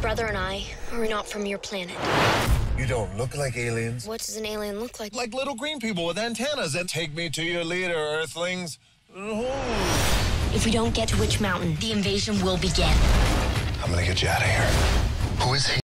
brother and I are not from your planet. You don't look like aliens. What does an alien look like? Like little green people with antennas that take me to your leader, Earthlings. If we don't get to Witch Mountain, the invasion will begin. I'm gonna get you out of here. Who is he?